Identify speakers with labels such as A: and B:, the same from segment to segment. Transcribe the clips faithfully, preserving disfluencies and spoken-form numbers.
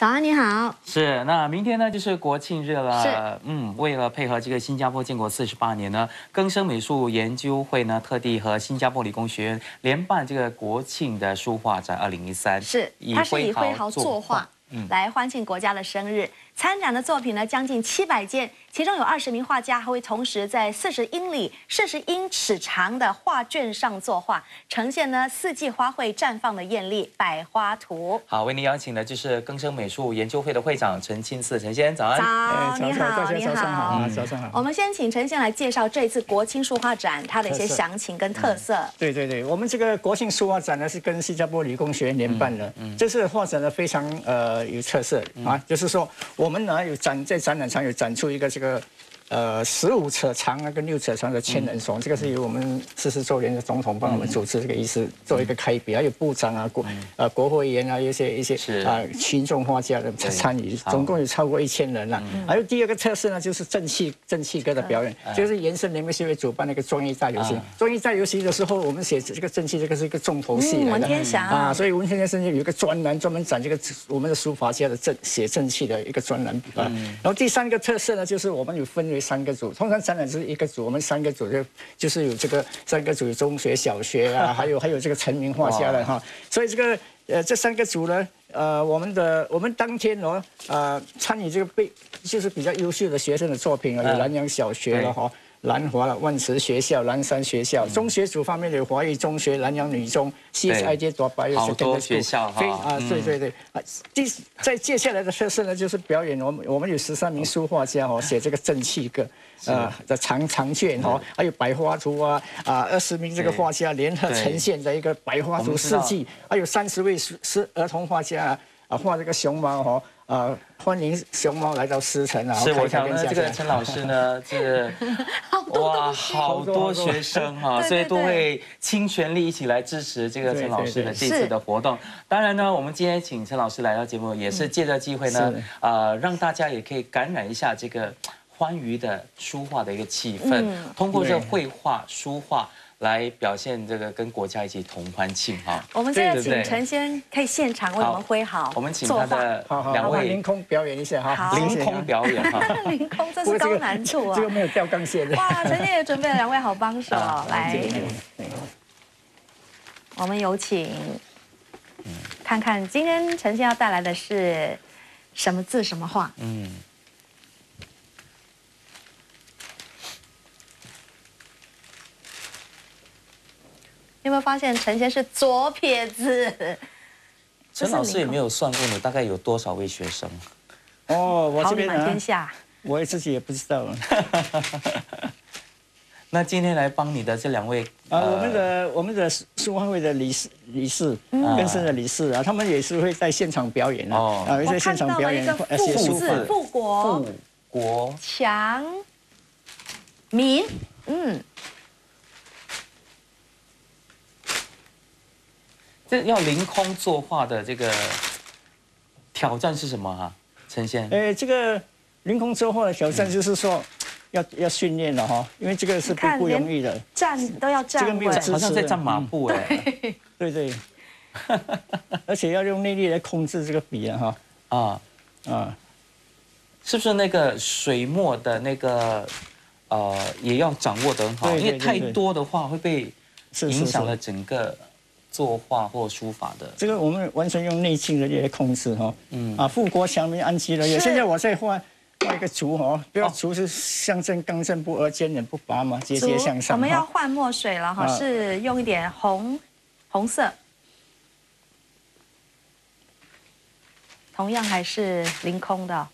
A: 早安，你好。
B: 是，那明天呢就是国庆日了。
A: 是，
B: 嗯，为了配合这个新加坡建国四十八年呢，更生美术研究会呢特地和新加坡理工学院联办这个国庆的书画展二零一三。
A: 是，它是以挥毫作画。 嗯，来欢庆国家的生日。参展的作品呢，将近七百件，其中有二十名画家还会同时在四十英里、四十英尺长的画卷上作画，呈现呢四季花卉绽放的艳丽百花图。
B: 好，为您邀请的就是更生美术研究会的会长陈钦赐陈先，早安。
A: 早，你好，你
C: 早上好，
A: 好，
C: 早上好。
A: 我们先请陈先来介绍这次国庆书画展它的一些详情跟特色。
C: 对对对，我们这个国庆书画展呢是跟新加坡理工学院联办的，嗯，这次画展呢非常呃有特色。 啊，就是说我们呢有展在展览场有展出一个这个，呃，十五尺长啊跟六尺长的千人松，这个是由我们四十周年的总统帮我们主持这个仪式做一个开笔，还有部长啊、国呃国会议员啊，一些一些啊群众画家的参与，总共有超过一千人了。还有第二个特色呢，就是正气正气歌的表演，就是延伸联盟协会主办那个综艺大游戏。综艺大游戏的时候，我们写这个正气，这个是一个重头戏来的。
A: 文天祥
C: 啊，所以文天祥先生有一个专栏专门展这个我们的书法家的正写正气的一个专栏啊。然后第三个特色呢，就是我们有分为三个组，通常展览是一个组，我们三个组就就是有这个三个组，有中学、小学啊，还有还有这个成名画家的哈。所以这个呃这三个组呢，呃我们的我们当天哦呃参与这个被就是比较优秀的学生的作品啊，有南洋小学了哈。 南华了，万慈学校、南山学校，中学组方面有华裔中学、南洋女中、C S I J 多白
B: 好多学校哈。
C: 啊，对对对啊，第在接下来的特色呢，就是表演我们我们有十三名书画家哦，写这个正气歌啊的长长卷哦，还有百花图啊啊，二十名这个画家联合呈现的一个百花图四季，还有三十位是是儿童画家啊画这个熊猫哦。 啊，欢迎熊猫来到狮城啊！
B: 是，我想呢，这个陈老师呢，这个哇，好多学生哈，所以都会倾全力一起来支持这个陈老师的这次的活动。当然呢，我们今天请陈老师来到节目，也是借着机会呢，呃，让大家也可以感染一下这个欢愉的书画的一个气氛，通过这绘画、书画。 来表现这个跟国家一起同欢庆哈。
A: 我们现在请陈先可以现场为我们挥毫，
B: 我们请他的两位
C: 凌空表演一下哈，
B: 凌空表演哈，
A: 凌空这是高难度啊，
C: 这个没有吊钢线的。
A: 哇，陈先也准备了两位好帮手来，我们有请，看看今天陈先要带来的是什么字什么画？嗯。 你有没有发现陈先是左撇子？
B: 陈老师也没有算过你大概有多少位学生？
C: 哦，我这边
A: 满天下，
C: 我自己也不知道。
B: 那今天来帮你的这两位
C: 啊，我们的我们的书画会的理事理事，更生的理事啊，他们也是会在现场表演啊，啊，在现场表演
A: 写书法，富国
B: 富国
A: 强民，嗯。
B: 这要凌空作画的这个挑战是什么啊，陈先？
C: 哎，这个凌空作画的挑战就是说，要要训练了哈，因为这个是不不容易的，
A: 站都要站，
C: 这个没有
B: 好像在站马步哎，
C: 对对，而且要用内力来控制这个笔啊哈啊啊，
B: 是不是那个水墨的那个呃也要掌握得很好，因为太多的话会被影响了整个。 作画或书法的，
C: 这个我们完全用内劲的力来控制哈。嗯啊，富国强民安居乐业。现在我在画画一个竹哈，不要竹是象征刚正不阿、坚韧不拔嘛，节节向上。
A: 我们要换墨水了哈，是用一点红红色，同样还是凌空的。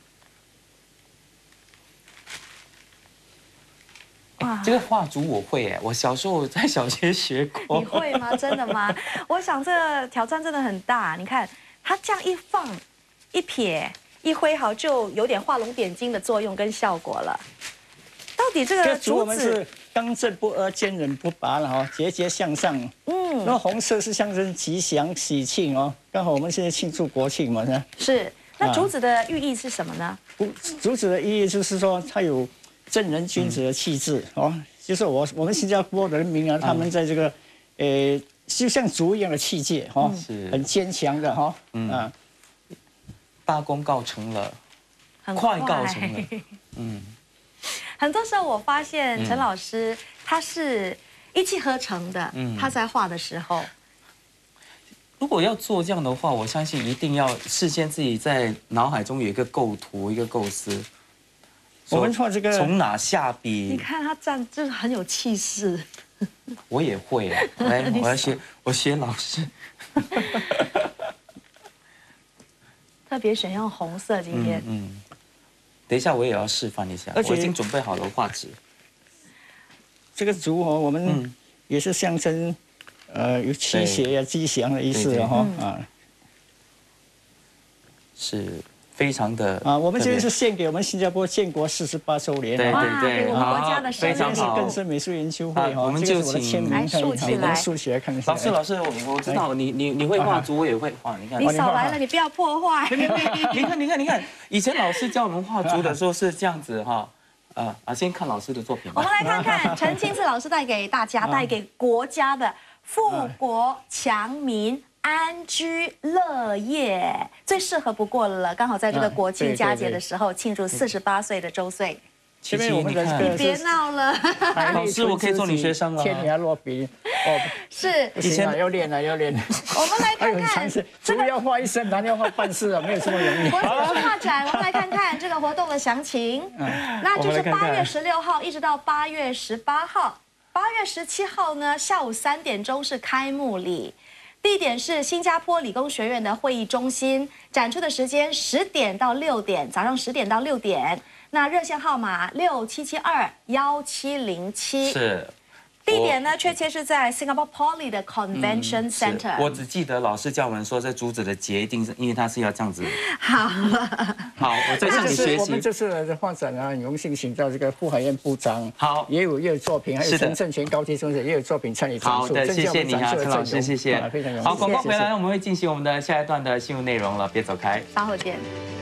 B: 哇，这个画竹我会哎，我小时候在小学学过。
A: 你会吗？真的吗？我想这个挑战真的很大。你看，它这样一放、一撇、一挥毫，就有点画龙点睛的作用跟效果了。到底这个竹子
C: 是刚正不阿、坚韧不拔了哈，节节向上。嗯，那红色是象征吉祥喜庆哦，刚好我们现在庆祝国庆嘛，是吧？
A: 是。那竹子的寓意是什么呢？
C: 竹子的意义就是说，它有。 正人君子的气质哦，就是我我们新加坡的人民啊，他们在这个，呃，就像竹一样的气节哈，是很坚强的哈，啊，
B: 大功告成了，快告成了。嗯，
A: 很多时候我发现陈老师他是一气呵成的，他在画的时候。
B: 如果要做这样的话，我相信一定要事先自己在脑海中有一个构图、一个构思。
C: 我们画这个
B: 从哪下笔？
A: 你看他站就是很有气势。
B: 我也会啊，来，我要学，我学老师。
A: 特别选用红色今天。
B: 嗯，嗯等一下我也要示范一下，我已经准备好了画纸。
C: 这个竹哦，我们也是象征。呃，有驱邪呀、吉祥的意思哈啊，
B: 是非常的
C: 啊。我们这边是献给我们新加坡建国四十八周年，
B: 对对对，
A: 我们国家的
B: 非常好。
C: 更生美术研究会哈，
B: 我们就请
A: 来竖起来，
C: 竖起来看一下。
B: 老师，老师，我我知道你你你会画竹，我也会画。你看，
A: 你少来了，你不要破坏。
B: 你看，你看，你看，以前老师教我们画竹的时候是这样子哈。啊啊，先看老师的作品。
A: 我们来看看陈清次老师带给大家、带给国家的。富国强民、安居乐业，最适合不过了。刚好在这个国庆佳节的时候，庆祝四十八岁的周岁。
C: 这边我们的
A: 你别闹了，
B: 老师，我可以做你学生了。
C: 天涯若比哦，
A: 是
C: 以前要练了，要练。
A: 我们来看看，
C: 这个要画一生，男要画半世啊，没有这么容易。
A: 国庆书画展，我们来看看这个活动的详情。那就是八月十六号一直到八月十八号。八月十七号呢，下午三点钟是开幕礼，地点是新加坡理工学院的会议中心，展出的时间十点到六点，早上十点到六点。那热线号码六七七二幺七零七。
B: 是。
A: 地点呢，确切是在 Singapore Poly 的 Convention Center。
B: 我只记得老师教我们说，这竹子的结一定是因为它是要这样子。
A: 好，
B: 好，我再向你学习。
C: 我们这次的画展啊，很荣幸请到这个傅海燕部长，
B: 好，
C: 也有也有作品，还有陈正全高级中学也有作品参与展出。
B: 好的，谢谢你啊，陈老师，谢谢。
C: 非常荣幸。
B: 好，广告回来，我们会进行我们的下一段的新闻内容了，别走开，
A: 稍后见。